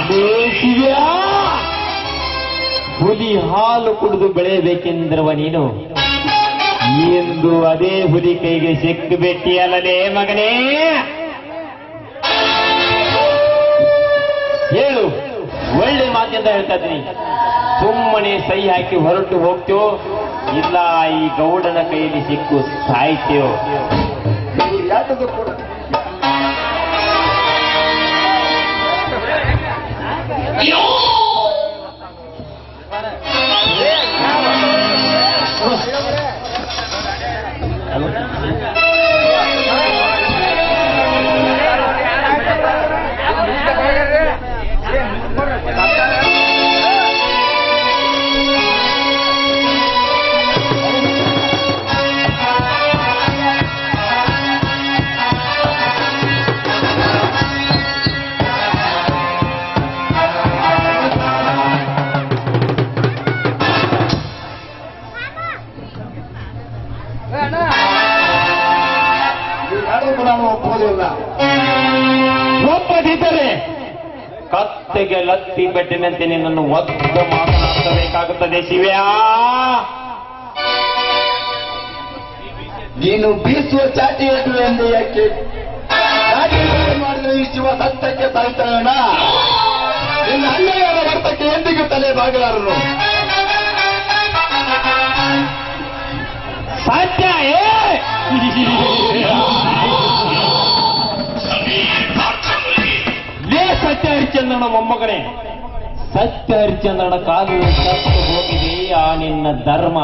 ಹುಲಿ ಹಾಲು ಕುಡಿದು ಬೆಳೆಯಬೇಕೆಂದಿರುವ ನೀನು ಎಂದು ಅದೇ ಹುಲಿ ಕೈಗೆ ಸಿಕ್ಕಿಬಿಟ್ಟಿಯಲ್ಲಲೇ ಮಗನೇ. ಹೇಳು, ಒಳ್ಳೆ ಮಾತಿಂದ ಹೇಳ್ತಾ ಇದ್ದೀನಿ. ಸುಮ್ಮನೆ ಸೈ ಹಾಕಿ ಹೊರಟು ಹೋಗ್ತೇವೋ ಇಲ್ಲ ಈ ಗೌಡನ ಕೈಯಲ್ಲಿ ಸಿಕ್ಕು ಸಾಯ್ತೇವೋ? ಒಪ್ಪದಿದ್ದರೆ ಕತ್ತೆಗೆ ಲತ್ತಿ ಬೆಟ್ಟಿನಂತೆ ನಿನ್ನನ್ನು ಒದ್ದು ಮಾತನಾಡಬೇಕಾಗುತ್ತದೆ ಶಿವ್ಯಾ. ನೀನು ಬೀಸುವ ಚಾಟಿ ಎಂದು ಯಾಕೆ ಮಾಡಿದ ಈ ಶಿವ ಸತ್ಯಕ್ಕೆ ಸಾಯ್ತಾನ. ನಿನ್ನ ಅನ್ಯಾಯದ ವರ್ತಕ್ಕೆ ಎಂದಿಗೂ ತಲೆ ಬಾಗಲಾರನು. ಸತ್ಯ ಸತ್ಯ ಹರಿಶ್ಚಂದ್ರನ ಮೊಮ್ಮಗನೇ, ಸತ್ಯ ಹರಿಶ್ಚಂದ್ರನ ಕಾಲು ಸತ್ತು ಹೋಗಿದೆ ಆ ನಿನ್ನ ಧರ್ಮ.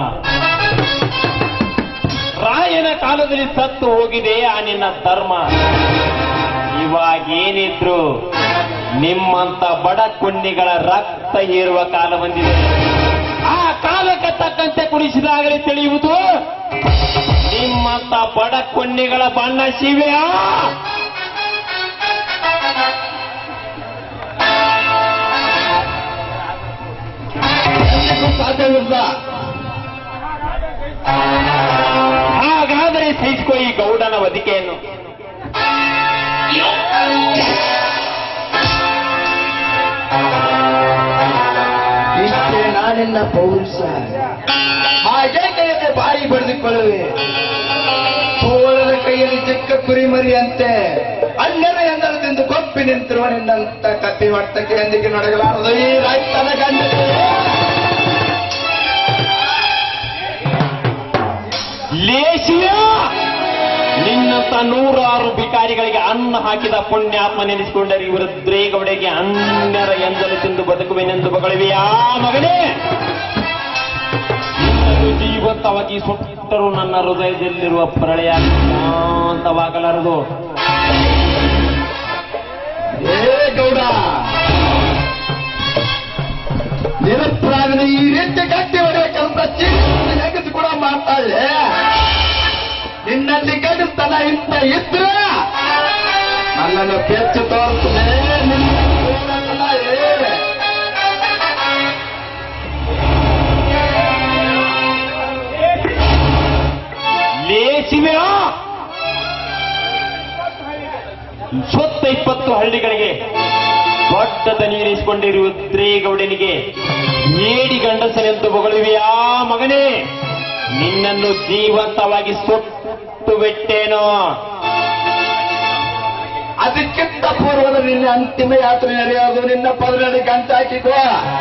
ರಾಯನ ಕಾಲದಲ್ಲಿ ಸತ್ತು ಹೋಗಿದೆ ಆ ನಿನ್ನ ಧರ್ಮ. ಇವಾಗೇನಿದ್ರು ನಿಮ್ಮಂತ ಬಡ ಕೊಂಡಿಗಳ ರಕ್ತ ಹೀರುವ ಕಾಲ ಬಂದಿದೆ. ಆ ಕಾಲಕ್ಕೆ ತಕ್ಕಂತೆ ಕುಣಿಸಿದಾಗಲೇ ತಿಳಿಯುವುದು ನಿಮ್ಮಂತ ಬಡ ಕೊಂಡಿಗಳ ಬಣ್ಣ ಶಿವ್ಯಾ. ಸಾಧ್ಯವಿಲ್ಲ. ಹಾಗಾದರೆ ಸಹಿಸಿಕೋ ಈ ಗೌಡನ ವಧಿಕೆಯನ್ನು. ಇಷ್ಟೇ ನಾನಿನ್ನ ಪೌರುಷ. ಹಾಗೆ ಕೈಯಲ್ಲಿ ಬಾಯಿ ಬಡಿದುಕೊಳ್ಳುವೆ. ತೋಳದ ಕೈಯಲ್ಲಿ ಚಿಕ್ಕ ಕುರಿಮರಿಯಂತೆ ಅಣ್ಣರ ಎಂದರೆ ತಿಂದು ಕೊಪ್ಪಿ ನಿಂತಿರುವ ನಿನ್ನಂತ ಕತ್ತಿ ವರ್ತಕ್ಕೆ ಎಂದಿಗೆ ನಡೆಯಲಾರದು ಈ ರೈತನ ಗಂಡ. ಲೇಷಿಯ ನಿನ್ನಂತ 106 ಭಿಕಾರಿಗಳಿಗೆ ಅನ್ನ ಹಾಕಿದ ಪುಣ್ಯಾತ್ಮ ನೆನೆಸಿಕೊಂಡರೆ ಇವರ ದ್ರೇಗೌಡೆಗೆ ಅನ್ಯರ ಎಂದಲು ತಿಂದು ಬದುಕುವೆನೆಂದು ಬಗಳಿವೆಯಾ ಮಗನೇ? ನಿನ್ನನ್ನು ಜೀವಂತವಾಗಿ ಸುಟ್ಟರೂ ನನ್ನ ಹೃದಯದಲ್ಲಿರುವ ಪ್ರಳಯ ಶಾಂತವಾಗಲಾರದು. ಏ ಗೌಡ, ನಿರಪರಾಧನ ಈ ರೀತಿ ಗಟ್ಟಿ ಹೊಡೆಯ ಕೆಲಸ ಹೆಗಸು ಕೂಡ ಮಾಡ್ತಾಳೆ. ನಿನ್ನಲ್ಲಿ ಗಡಿಸ್ತನ ಇಂತ ಇದ್ರೆ ನನ್ನನ್ನು ಬೆಚ್ಚು ತೋರಿಸ್ತದೆ. ಲೇಸಿವ್ಯಾ ಸ್ವತ್ತ 20 ಹಳ್ಳಿಗಳಿಗೆ ದೊಡ್ಡ ದನಿಯಿರಿಸಿಕೊಂಡಿರುವ ದ್ರೇಗೌಡನಿಗೆ ಏಡಿ ಗಂಡಸನೆಂದು ಬೊಗಳುವೆಯಾ ಮಗನೇ? ನಿನ್ನನ್ನು ಜೀವಂತವಾಗಿ ಸುಟ್ಟು ಬಿಟ್ಟೇನೋ. ಅದಕ್ಕಿಂತ ಪೂರ್ವದ ನಿನ್ನ ಅಂತಿಮ ಯಾತ್ರೆ ನಡೆಯೋದು. ನಿನ್ನ ಪದರಲ್ಲಿ ಗಂಟು ಹಾಕಿಕೋ.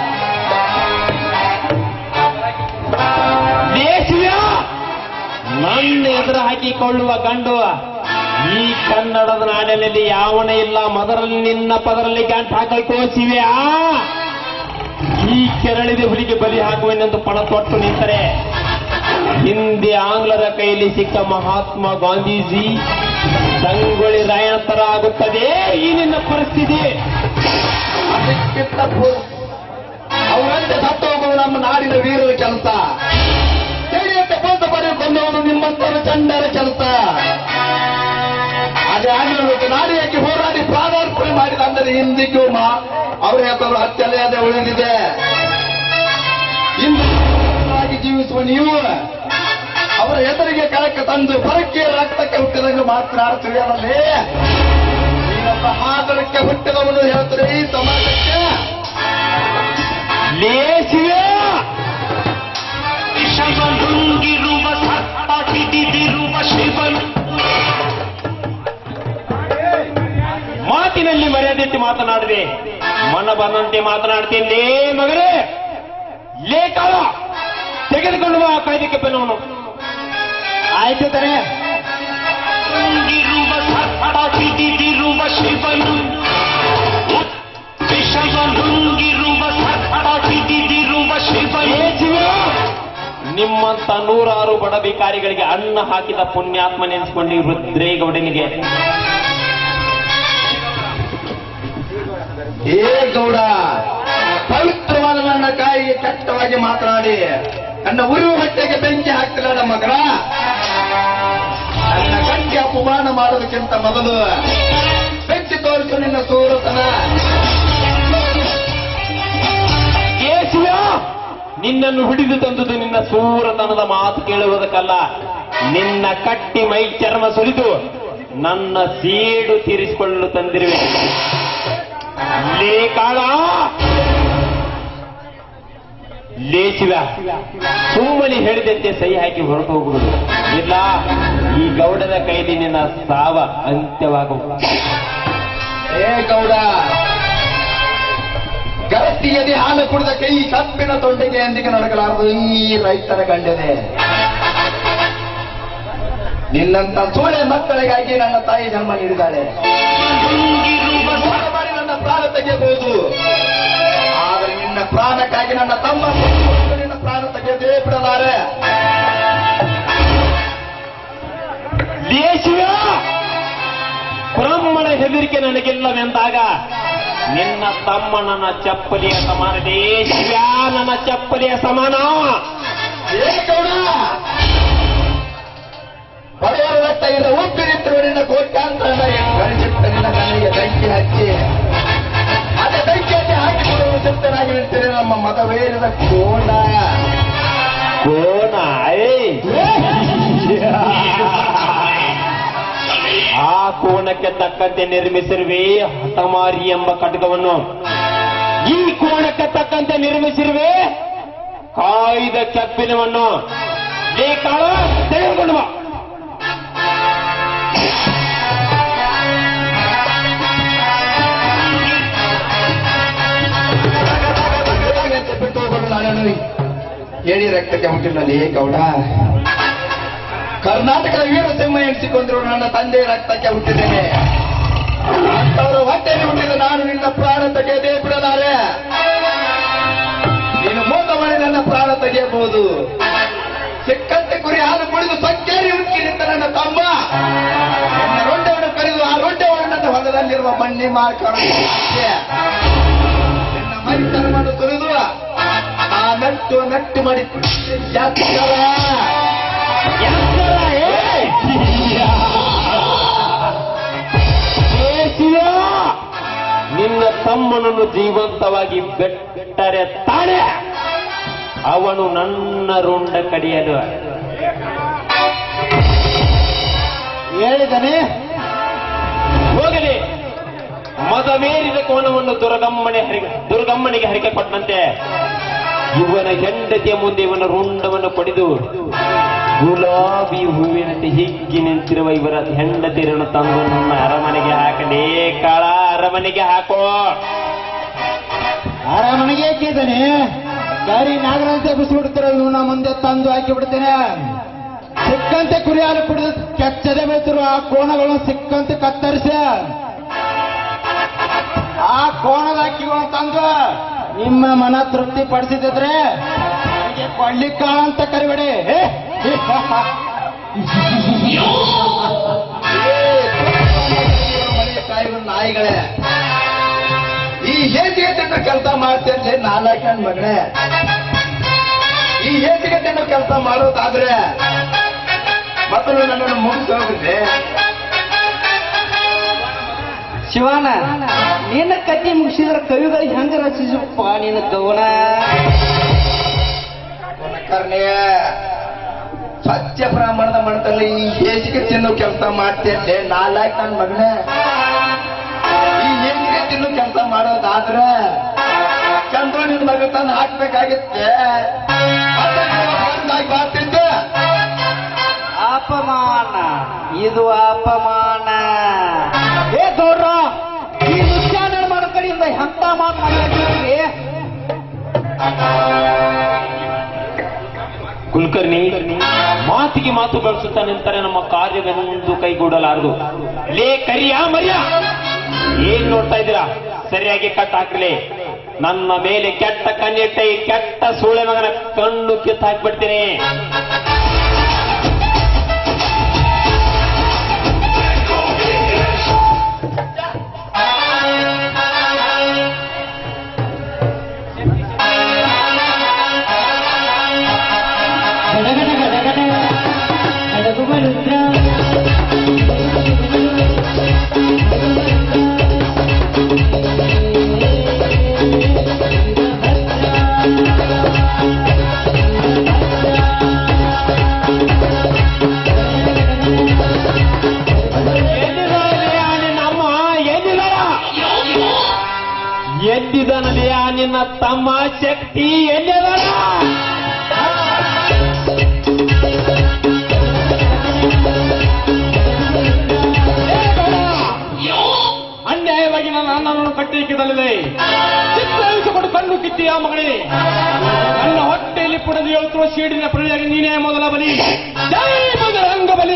ದೇಶವ್ಯಾ ನನ್ನ ಎದುರು ಹಾಕಿಕೊಳ್ಳುವ ಗಂಡು ಈ ಕನ್ನಡದ ನಾಡಿನಲ್ಲಿ ಯಾವನೇ ಇಲ್ಲ. ಮೊದಲಲ್ಲಿ ನಿನ್ನ ಪದರಲ್ಲಿ ಗಂಟು ಹಾಕಲ್ಕೋಸಿವ್ಯಾ. ಈ ಕೆರಳಿದ ಹುಲಿಗೆ ಬಲಿ ಹಾಕುವೆನೆಂದು ಪಣ ತೊಟ್ಟು ನಿಂತರೆ ಹಿಂದೆ ಆಂಗ್ಲರ ಕೈಯಲ್ಲಿ ಸಿಕ್ಕ ಮಹಾತ್ಮ ಗಾಂಧೀಜಿ ಸಂಗೊಳ್ಳಿ ರಾಯಣ ತರ ಆಗುತ್ತದೆ ಈ ನಿನ್ನ ಪರಿಸ್ಥಿತಿ. ಅದಕ್ಕಿಂತ ಅವರಂತೆ ಸತ್ತು ಹೋಗುವುದು ನಮ್ಮ ನಾಡಿನ ವೀರರ ಕೆಲಸ. ತಿಳಿಯಂತೆ ಬಂದು ಬರೆದುಕೊಂಡವನು ನಿಮ್ಮಂತರ ಚಂಡರ ಕೆಲಸ. ಅದೇ ಆಗಿರಬೇಕು. ನಾಡಿಯಾಗಿ ಹೋರಾಡಿ ಪ್ರಾಣಾರ್ಪಣೆ ಮಾಡಿದ ಅಂದರೆ ಇಂದಿಗೂ ಅವರ ಹೆಸರು ಹತ್ಯೆಲೆಯದೆ ಉಳಿದಿದೆ. ಇಂದು ಜೀವಿಸುವ ನೀವು ಅವರ ಹೆಸರಿಗೆ ಕಳಕ ತಂದು ಪರಕ್ಕೆ ರಕ್ತಕ್ಕೆ ಹುಟ್ಟಿದಂಗೆ ಮಾತನಾಡ್ತೀವಿ. ಅದರಲ್ಲಿ ಬಹಾದರಕ್ಕೆ ಹುಟ್ಟಿದವನು ಹೇಳ್ತಾರೆ ಈ ಸಮಾಜಕ್ಕೆ ಲೇಸಿವೆ ಶವನುಂಗಿರುವ ಸತ್ತ ಹಿಡಿದಿರುವ ಶಿವನು ಮಾತಿನಲ್ಲಿ ಮರ್ಯಾದೆಟ್ಟು ಮಾತನಾಡದೆ ಮನ ಬಂದಂತೆ ಮಾತನಾಡ್ತೀನಿ ಮಗನೇ. ಲೇಖಾಳ ತೆಗೆದುಕೊಂಡು ಬಾ ಕಾಯ್ದಕ್ಕೆ ಬೆನ್ನವನು. ಆಯ್ತು ತಾರೆ. ಉಂಗಿರುವ ಸತ್ತ ಹಿಡಿದಿರುವ ಶಿವನು ವಿಷವನುಂಗಿರುವ ಸತ್ತ ಹಿಡಿದಿರುವ ಶಿವನು. ನಿಮ್ಮಂತ ನೂರಾರು ಬಡ ಭಿಕಾರಿಗಳಿಗೆ ಅನ್ನ ಹಾಕಿದ ಪುಣ್ಯಾತ್ಮ ನೆನೆಸ್ಕೊಂಡು ರುದ್ರೇಗೌಡನಿಗೆ ಏ ಗೌಡ, ಪವಿತ್ರವಾದ ನನ್ನ ಕಾಯಿಗೆ ಕೆಟ್ಟವಾಗಿ ಮಾತನಾಡಿ ನನ್ನ ಉರಿಯುವ ಹೊಟ್ಟೆಗೆ ಬೆಂಕಿ ಹಾಕ್ತಿಲ್ಲ ನಮ್ಮ ಮಗನ. ನನ್ನ ಗಂಟೆ ಅಪಮಾನ ಮಾಡೋದಕ್ಕಿಂತ ಮೊದಲು ಬೆಂಕಿ ತೋರಿಸು ನಿನ್ನ ಸೂರತನ. ನಿನ್ನನ್ನು ಹಿಡಿದು ತಂದುದು ನಿನ್ನ ಸೂರತನದ ಮಾತು ಕೇಳುವುದಕ್ಕಲ್ಲ, ನಿನ್ನ ಕಟ್ಟಿ ಮೈ ಚರ್ಮ ಸುರಿದು ನನ್ನ ಸೀಡು ತೀರಿಸಿಕೊಳ್ಳಲು ತಂದಿರುವೆ. ಲೇಕಾಳ ಲೇಚಿವ ಸುಮ್ಮನೆ ಹೇಳಿದಂತೆ ಸಹಿ ಹಾಕಿ ಹೊರಟು ಹೋಗುವುದು. ಇಲ್ಲ, ಈ ಗೌಡನ ಕೈಲಿ ನಿನ್ನ ಸಾವ ಅಂತ್ಯವಾಗುವುದು. ಏ ಗೌಡ, ಗರತಿಯದೆ ಹಾಲು ಕುಡಿದ ಕೈ ಕಪ್ಪಿನ ತೊಂಡೆಗೆ ಎಂದಿಗೆ ನಡಕಲಾರದು ಈ ರೈತರ ಗಂಡನೆ. ನಿನ್ನಂತ ಸೂಳೆ ಮಕ್ಕಳಿಗಾಗಿ ನನ್ನ ತಾಯಿ ಜನ್ಮ ನೀಡಿದ್ದಾಳೆ. ನನ್ನ ಪ್ರಾಣ ತೆಗೆಯಬಹುದು, ಆದರೆ ನಿನ್ನ ಪ್ರಾಣಕ್ಕಾಗಿ ನನ್ನ ತಮ್ಮ ನಿನ್ನ ಪ್ರಾಣ ತೆಗೆಯದೇ ಬಿಡಲಾರೆ. ದೇಶಿಯ ಬ್ರಾಹ್ಮಣ ಹೆದರಿಕೆ ನನಗಿಲ್ಲವೆಂದಾಗ ನಿನ್ನ ತಮ್ಮ ನನ್ನ ಚಪ್ಪಲಿಯ ಸಮಾನ. ದೇಶಿಯ ನನ್ನ ಚಪ್ಪಲಿಯ ಸಮಾನ. ಹೊಡೆಯರ ರಕ್ತದಿಂದ ಉಪ್ಪಿನಿಟ್ಟರು ನಿನ್ನ ಕೋಟ್ಯಾಂತರ ಗಣಿಸಿಟ್ಟ ನಿನ್ನ ಕಣ್ಣಿಗೆ ಬೆಂಕಿ ಹಚ್ಚಿ ಅದೇ ಬೆಂಕಿಯಲ್ಲಿ ಹಾಕಿಕೊಳ್ಳುವ ಸಿದ್ಧನಾಗಿ ನಿಂತಿದೆ ನಮ್ಮ ಮತವೇರಿದ ಕೋಣ. ಕೋಣ ಆ ಕೋಣಕ್ಕೆ ತಕ್ಕಂತೆ ನಿರ್ಮಿಸಿರುವೆ ಹಠಮಾರಿ ಎಂಬ ಖಡ್ಗವನ್ನು. ಈ ಕೋಣಕ್ಕೆ ತಕ್ಕಂತೆ ನಿರ್ಮಿಸಿರುವೆ ಕಾಯ್ದ ಕಬ್ಬಿಣವನ್ನು. ಲೇಕಾಳ ತೆಗೆದುಕೊಂಡು ಬಾ. ಹೇಳಿ ರಕ್ತಕ್ಕೆ ಹುಟ್ಟಿನಲ್ಲಿ ಗೌಡ, ಕರ್ನಾಟಕದ ವೀರಸಿಂಹ ಎನಿಸಿಕೊಂಡ್ರು ನನ್ನ ತಂದೆ ರಕ್ತಕ್ಕೆ ಹುಟ್ಟಿದ್ದೇನೆ. ಅಂತವರ ಹೊಟ್ಟೆಗೆ ಹುಟ್ಟಿದ ನಾನು ನಿನ್ನ ಪ್ರಾಣ ತೆಗೆಯದೇ ಬಿಡಲಾರೆ. ನೀನು ಮೋಸ ಮಾಡಿ ನನ್ನ ಪ್ರಾಣ ತೆಗೆಯಬಹುದು. ಸಿಕ್ಕಂತೆ ಕುರಿ ಹಾಲು ಕುಡಿದು ಸಂಕೇರಿ ಉಕ್ಕಿ ನಿಂತ ನನ್ನ ತಮ್ಮ ನನ್ನ ರೊಂಡೆವನ್ನು ಕರೆದು ಆ ರೊಂಡೆವನ್ನು ನನ್ನ ಹೊಲದಲ್ಲಿರುವ ಮಣ್ಣಿ ಮಾರ್ಕೊಂಡು ನಿನ್ನ ಮೈತನವನ್ನು ಸುರಿದು ಆ ನಟ್ಟು ಮಾಡಿ ನಿನ್ನ ತಮ್ಮನನ್ನು ಜೀವಂತವಾಗಿ ಬೆಟ್ಟರೆ ತಾನೆ ಅವನು ನನ್ನ ರುಂಡ ಕಡಿಯಲು. ಹೇಳಿದನೆ ಹೋಗಲಿ. ಮದವೇರಿದ ಕೋಣವನ್ನು ದುರ್ಗಮ್ಮನಿಗೆ ಹರಿಕೆ ಕೊಟ್ಟಂತೆ ಇವನ ಹೆಂಡತಿಯ ಮುಂದೆ ಇವನ ರುಂಡವನ್ನು ಪಡೆದು ಗುಲಾಬಿ ಹೂವಿನಂತೆ ಹಿಗ್ಗಿ ನಿಂತಿರುವ ಇವರ ಹೆಂಡತಿಯರನ್ನು ತಂದು ನನ್ನ ಅರಮನೆಗೆ ಹಾಕಲೇ. ಕಾಳ ಅರಮನೆಗೆ ಹಾಕೋ. ಅರಮನೆಗೆ ಹಾಕಿದ್ದಾನೆ. ಗಾರಿ ನಾಗರಾಜ ಬಿಸಿಬಿಡ್ತಾರೆ. ಇವನ ಮುಂದೆ ತಂದು ಹಾಕಿ ಬಿಡ್ತೇನೆ. ಸಿಕ್ಕಂತೆ ಕುರಿ ಹಾಲು ಕುಡಿದು ಕೆಚ್ಚದೆ ಬೆಳೆತಿರುವ ಆ ಕೋಣಗಳನ್ನು ಸಿಕ್ಕಂತೆ ಕತ್ತರಿಸಿ ಆ ಕೋಣದ ಅಕ್ಕಿಗಳನ್ನು ತಂದು ನಿಮ್ಮ ಮನ ತೃಪ್ತಿ ಪಡಿಸಿದ್ರೆ ಕೊಳ್ಳಿಕಾಳ ಅಂತ ಕರಿಬೇಡಿ. ನಾಯಿಗಳೇ, ಈ ಹೇಸಿಗೆ ತಿಂದ ಕೆಲಸ ಮಾಡ್ತೇನೆ ನಾಲ್ಕು ನನ್ನ ಮಗಳೇ. ಈ ಹೇಸಿಗೆ ತಿಂದ ಕೆಲಸ ಮಾಡೋದಾದ್ರೆ ಮೊದಲು ನನ್ನನ್ನು ಮುಗಿಸಿ ಹೋಗುತ್ತೆ. ಶಿವಾನ, ನಿನ್ನ ಕತ್ತಿ ಮುಗಿಸಿದ್ರೆ ಕವಿಗಳಿಗೆ ಹೆಂಗ ರಚಿಸಪ್ಪ ನಿನ್ನ ಗೌನ. ಕರ್ಣೆ ಸತ್ಯ ಬ್ರಾಹ್ಮಣದ ಮನದಲ್ಲಿ ಈ ಹೇಸಿಗೆ ತಿನ್ನೋ ಕೆಲಸ ಮಾಡ್ತೇನೆ ನಾಲ್ಕು ನನ್ನ ಮಗನೇ. ತಿನ್ನು ಕೆಲಸ ಮಾಡೋದಾದ್ರ ಚಂದ್ರನಿಂದ ಮಗ ತಂದು ಹಾಕ್ಬೇಕಾಗಿತ್ತೆ ಬರ್ತಿದ್ದೆ. ಅಪಮಾನ, ಇದು ಅಪಮಾನ. ಏ ಗೌಡ್ರ, ಈ ನುಚ್ಚಾನ ಮಾಡೋ ಕಡೆಯಿಂದ ಎಂತ ಮಾತಾಡ್ತೀರಿ? ಕುಲಕರ್ಣಿ, ಮಾತಿಗೆ ಮಾತು ಬಳಸುತ್ತಾ ನಿಂತರೆ ನಮ್ಮ ಕಾರ್ಯವೆಂದು ಕೈಗೂಡಲಾರದು. ಲೇ ಕರಿಯ ಮರ್ಯ, ಏನ್ ನೋಡ್ತಾ ಇದ್ದೀರಾ? ಸರಿಯಾಗಿ ಕಟ್ ಹಾಕ್ಲಿ. ನನ್ನ ಮೇಲೆ ಕೆಟ್ಟ ಕಣ್ಣಿಟ್ಟ ಈ ಕೆಟ್ಟ ಸೂಳೆ ಮಗನ ಕಣ್ಣು ಕಿತ್ತು ಹಾಕ್ಬಿಡ್ತೀನಿ. ಎದ್ದಿದನಲಿಯ ನಿನ್ನ ತಮ್ಮ ಶಕ್ತಿ ಎಲ್ಲಿದನ? ಅನ್ಯಾಯವಾಗಿ ನನ್ನ ಅಣ್ಣನನ್ನು ಕಟ್ಟಿಕ್ಕಿದಲ್ಲಿದೆ. ಚಿತ್ರಹಿಸಿಕೊಂಡು ಕಣ್ಣು ಕಿತ್ತಿ ಆ ಮಗನೇ, ನನ್ನ ಹೊಟ್ಟೆಯಲ್ಲಿ ಪುಡದು ಹೇಳ್ತಿರುವ ಸೀಡಿನ ಪ್ರಳಿಯಾಗಿ ನೀನೇ ಮೊದಲ ಬಲಿ. ಜೈ ಬಜರಂಗ ಬಲಿ.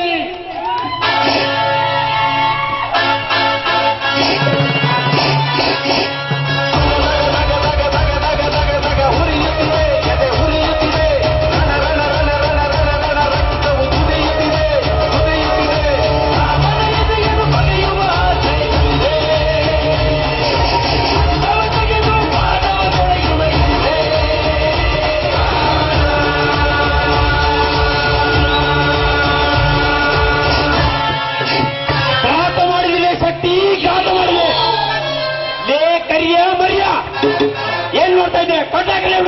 ಏನ್ ನೋಡ್ತಾ ಇದ್ದೆ? ಕೊಟ್ಟಾಗಲೇ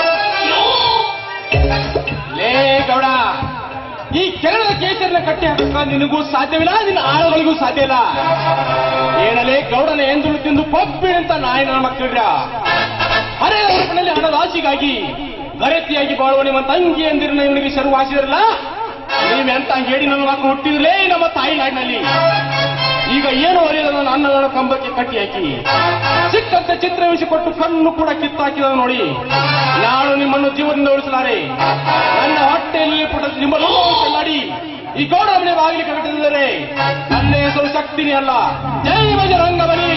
ಲೇ ಗೌಡ, ಈ ಕೆಳದ ಕೇಸರಿನ ಕಟ್ಟಿ ಹಾಕ ನಿನಗೂ ಸಾಧ್ಯವಿಲ್ಲ, ನಿನ್ನ ಆಳುಗಳಿಗೂ ಸಾಧ್ಯ ಇಲ್ಲ. ಏನಲೇ ಗೌಡನ ಎಂದುಳು ತಿಂದು ಪಪ್ಪಿ ಅಂತ ನಾಯಿ ನನ್ನ ಮಕ್ಕಳ ಹರೇ ರೂಪದಲ್ಲಿ ಹಣದ ಆಸೆಗಾಗಿ ಗರತಿಯಾಗಿ ಬಾಳುವ ನಿಮ್ಮ ತಂಗಿ ಎಂದಿರನ್ನ ಇವನಿಗೆ ಶರು ಹಾಸಿದ್ರಲ್ಲ. ನೀವೆಂತ ಹೇಳಿ ನನ್ನ ಮಕ್ಕಳು ಹುಟ್ಟಿದ್ರಲೇ ನಮ್ಮ ತಾಯಿ ನಾಡಿನಲ್ಲಿ. ಈಗ ಏನು ಅರಿಯದ ನನ್ನ ಅಣ್ಣನ ಕಂಬಕ್ಕೆ ಕಟ್ಟಿ ಹಾಕಿ ಚಿಕ್ಕಂತೆ ಚಿತ್ರವಿಸಿಕೊಟ್ಟು ಕಣ್ಣು ಕೂಡ ಕಿತ್ತಾಕಿದ ನೋಡಿ. ನಾನು ನಿಮ್ಮನ್ನು ಜೀವನದಿಂದ ಉಳಿಸಲಾರೆ. ನನ್ನ ಹೊಟ್ಟೆಯಲ್ಲಿ ಪುಟ ನಿಮ್ಮನ್ನು ಮಾಡಿ ಈ ಗೌಡ ಮನೆ ಬಾಗಿಲಿಗೆ ಕಟ್ಟಿದ್ದಾರೆ. ನನ್ನ ಹೆಸರು ಶಕ್ತಿನಿ ಅಲ್ಲ. ಜೈ ಬಜರಂಗ ಬಲಿ.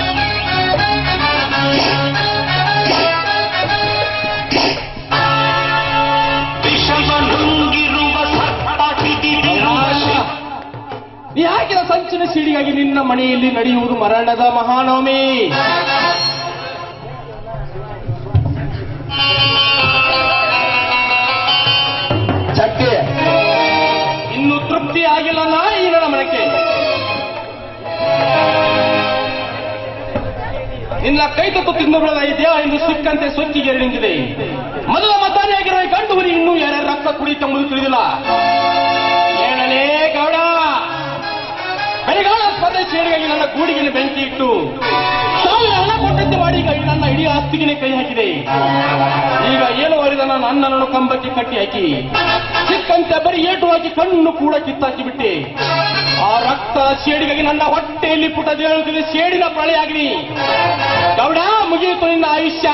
ನೀ ಹಾಕಿದ ಸಂಚಿನ ಸಿಡಿಗಾಗಿ ನಿನ್ನ ಮನೆಯಲ್ಲಿ ನಡೆಯುವುದು ಮರಣದ ಮಹಾನವಮಿ. ಚಕ್ಕೆ ಇನ್ನು ತೃಪ್ತಿ ಆಗಿಲ್ಲ ನಾಯಿ ನನ್ನ ಮನಕ್ಕೆ. ನಿನ್ನ ಕೈ ತತ್ತು ತಿಂದು ಬಿಡದ ಇದೆಯಾ ಇನ್ನು ಸಿಕ್ಕಂತೆ ಸೊಚ್ಚಿಗೆ ನಿಂತಿದೆ. ಮೊದಲ ಮತಾನೆಯಾಗಿರೋ ಈ ಗಂಡು ಹುರಿ ಇನ್ನೂ ಯಾರ್ಯಾರ ರಕ್ತ ಕುಡಿಯುತ್ತೆಂಬುದು ತಿಳಿದಿಲ್ಲ. ಏನಲೇ ಗೌಡ, ಬೆಳಗಾಲ ಸ್ಪರ್ಧೆ ಸೇರಿಗಾಗಿ ನನ್ನ ಗೂಡಿಗೆ ಬೆಂಕಿ ಇಟ್ಟು ಸಾವಿರ ಹಣ ಕೊಟ್ಟಂತೆ ಮಾಡಿ ಈಗ ನನ್ನ ಇಡೀ ಆಸ್ತಿಗೆ ಕೈ ಹಾಕಿದೆ. ಈಗ ಏನು ಅರಿದ ನನ್ನ ಅಣ್ಣನನ್ನು ಕಂಬಕ್ಕೆ ಕಟ್ಟಿ ಹಾಕಿ ಚಿಕ್ಕಂತೆ ಬರೀ ಏಟು ಹಾಕಿ ಕಣ್ಣು ಕೂಡ ಕಿತ್ತಾಕಿ ಬಿಟ್ಟೆ. ಆ ರಕ್ತ ಸೇಡಿಗಾಗಿ ನನ್ನ ಹೊಟ್ಟೆಯಲ್ಲಿ ಪುಟದೇಳುತ್ತಿದೆ ಸೇಡಿನ ಪ್ರಳೆಯಾಗಲಿ. ಗೌಡ, ಮುಗಿಯಿತು ನಿನ್ನ ಆಯುಷ್ಯ.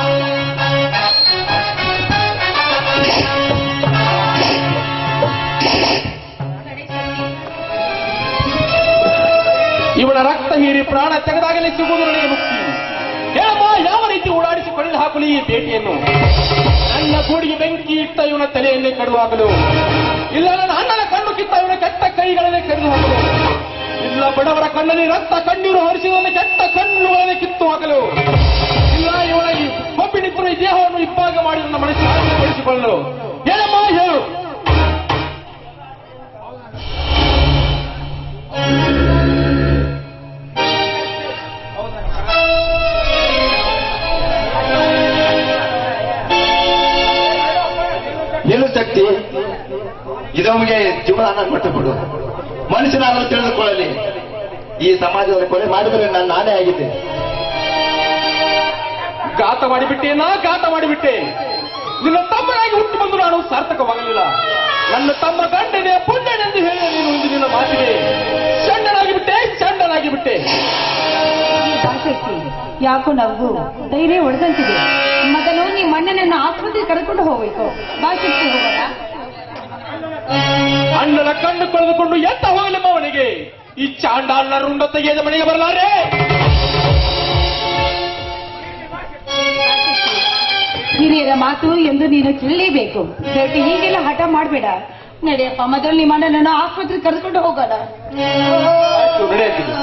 ಇವನ ರಕ್ತ ಹೀರಿ ಪ್ರಾಣ ತೆಗೆದಾಗಲೇ ಸಿಗುವುದು ನನಗೆ ಮುಕ್ತಿ. ಹೇಳಮ್ಮ, ಯಾವ ರೀತಿ ಓಡಾಡಿಸಿ ಕಡಿದು ಹಾಕಲಿ ಈ ಭೇಟಿಯನ್ನು? ನನ್ನ ಗೂಡಿಗೆ ಬೆಂಕಿ ಇಟ್ಟ ಇವನ ತಲೆಯನ್ನೇ ಕಡಿದು ಇಲ್ಲ ನನ್ನ ಅಣ್ಣನ ಕಣ್ಣು ಕಿತ್ತ ಇವನ ಕೆಟ್ಟ ಕೈಗಳನ್ನೇ ಕಡಿದು ಹಾಕಲು, ಇಲ್ಲ ಬಡವರ ಕಣ್ಣಲ್ಲಿ ರಕ್ತ ಕಣ್ಣೀರು ಹರಿಸಿದ ಕೆಟ್ಟ ಕಣ್ಣುಗಳನ್ನೇ ಕಿತ್ತು ಹಾಕಲು, ಇಲ್ಲ ಇವನ ಈ ಕೊಬ್ಬಿನಿಬ್ಬರು ಈ ದೇಹವನ್ನು ಇಬ್ಬಾಗ ಮಾಡಿ ನನ್ನ ಮನಸ್ಸನ್ನು ಬಳಸಿಕೊಳ್ಳಲು. ಹೇಳಮ್ಮ, ಹೇಳು. ಏನು ಶಕ್ತಿ? ಇದೊಮಗೆ ಜೀವನ ಕೊಟ್ಟು ಬಿಡು. ಮನುಷ್ಯನಾದರೂ ತಿಳಿದುಕೊಳ್ಳಲಿ. ಈ ಸಮಾಜದಲ್ಲಿ ಕೊಲೆ ಮಾಡಿದರೆ ನಾನು ನಾನೇ ಆಗಿದ್ದೆ. ಘಾತ ಮಾಡಿಬಿಟ್ಟೆ. ನಿನ್ನ ತಮ್ಮನಾಗಿ ಹುಟ್ಟಿ ಬಂದು ನಾನು ಸಾರ್ಥಕವಾಗಲಿಲ್ಲ. ನನ್ನ ತಮ್ಮ ಗಂಡನೇ ಪುಣ್ಯನೆಂದು ಹೇಳಿ ನೀನು ಒಂದು ನಿನ್ನ ಮಾತಿಗೆ ಚಂಡನಾಗಿ ಬಿಟ್ಟೆ. ಯಾಕೋ ನಗು ಧೈರ್ಯ ಹೊಡೆದಂತಿದೆ. ಮೊದಲು ನಿಮ್ಮ ಅಣ್ಣನನ್ನು ಆಸ್ಪತ್ರೆಗೆ ಕರೆದುಕೊಂಡು ಹೋಗ್ಬೇಕು. ಬಾಶಕ್ತಿ ಹೋಗೋಣ. ಅಣ್ಣನ ಕಣ್ಣು ಕಳೆದುಕೊಂಡು ಎತ್ತ ಹೋಗಲಿಮ್ಮ ಅವನಿಗೆ. ಈ ಚಾಂಡಾಲನ ರುಂಡ ತೆಗೆಯದ ಮನೆಗೆ ಬರಲಾರೆ. ಹಿರಿಯರ ಮಾತು ಎಂದು ನೀನು ಕೇಳಲೇಬೇಕು. ದಯವಿಟ್ಟು ಹೀಗೆಲ್ಲ ಹಠ ಮಾಡಬೇಡ. ನಡೆಯಪ್ಪ, ಮೊದಲು ನಿಮ್ಮ ಅಣ್ಣನನ್ನು ಆಸ್ಪತ್ರೆಗೆ ಕರೆದುಕೊಂಡು ಹೋಗೋಣ. ನಡೆಯುತ್ತಿದೆ.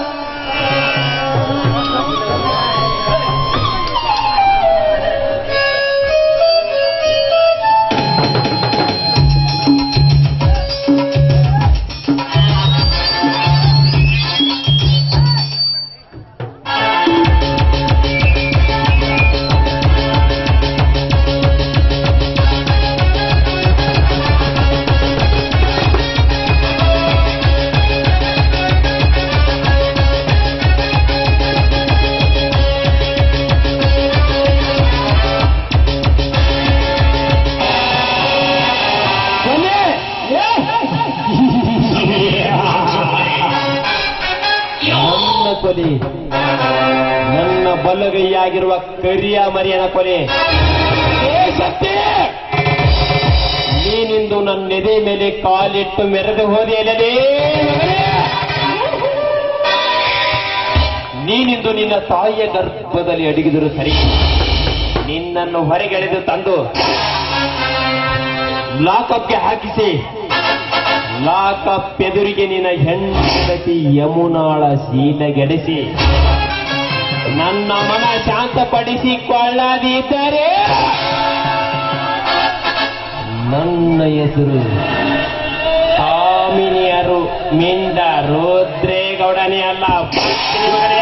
ನನ್ನ ಬಲಗೈಯಾಗಿರುವ ಕರಿಯ ಮರಿಯನ ಕೊಲೆ. ಸತ್ಯ, ನೀನಿಂದು ನನ್ನ ಎದೆ ಮೇಲೆ ಕಾಲಿಟ್ಟು ಮೆರೆದು ಹೋದೆಯಲ್ಲದೆ. ನೀನಿಂದು ನಿನ್ನ ತಾಯಿಯ ಗರ್ಭದಲ್ಲಿ ಅಡಗಿದರು ಸರಿ. ನಿನ್ನನ್ನು ಹೊರಗೆಳೆದು ತಂದು ಲಾಕಪ್ಗೆ ಹಾಕಿಸಿ ಲಾಕಪ್ ಎದುರಿಗೆ ನಿನ್ನ ಹೆಂಡತಿ ಯಮುನಾಳ ಶೀಲಗೆಡಿಸಿ ನನ್ನ ಮನ ಶಾಂತಪಡಿಸಿಕೊಳ್ಳದಿದ್ದರೆ ನನ್ನ ಹೆಸರು ಕಾಮಿನಿಯರು ಮಿಂದ ರುದ್ರೇಗೌಡನೇ ಅಲ್ಲ.